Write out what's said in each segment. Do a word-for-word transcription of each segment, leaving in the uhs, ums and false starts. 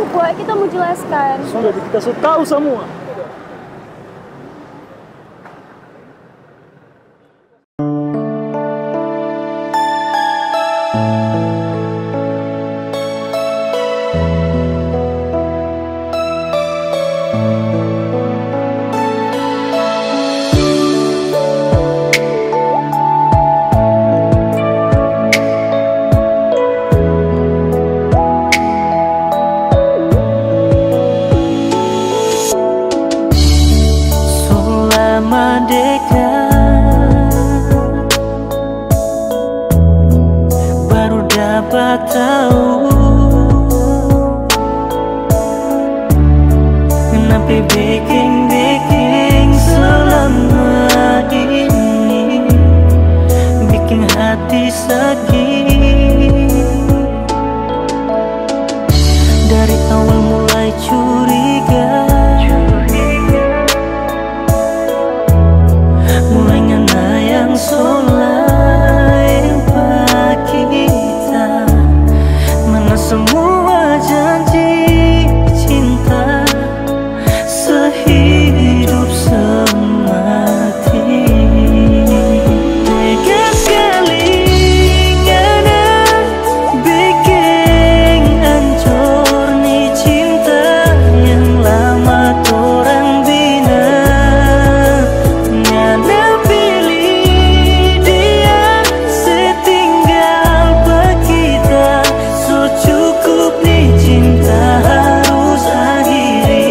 Boy, kita mau jelaskan. Sudah kita sudah tahu semua. Baru dapat tahu kenapa bikin-bikin selama ini, bikin hati sakit. Dari awal mulai curiga, mulai ngana yang solain pagi kita, mana semua janji cinta sehidup semati. Tega sekali ngana bikin hancur nih cinta yang lama torang bina. Ngana pilih dia setinggal kita, so cukup nih cinta harus akhiri.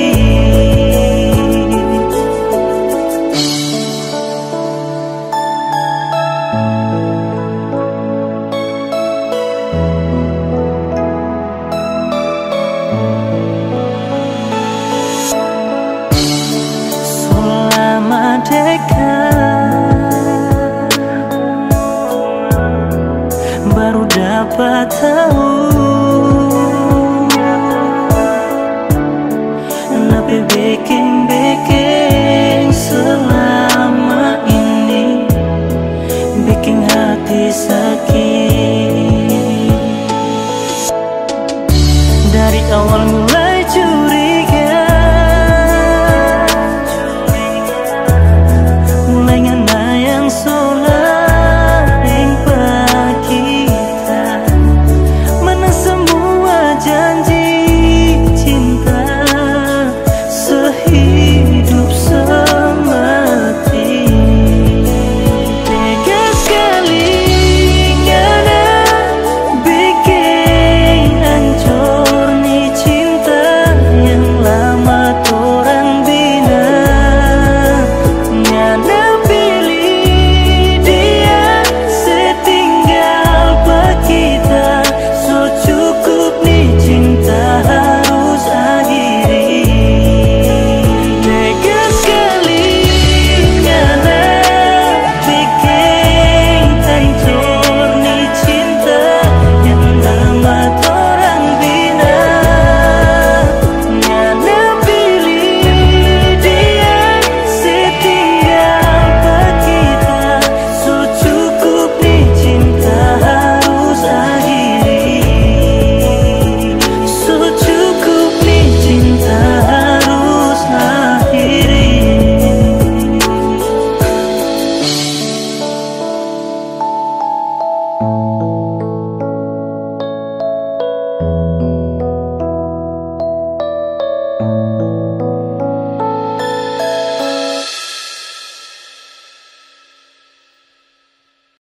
Selama dekat baru dapat tahu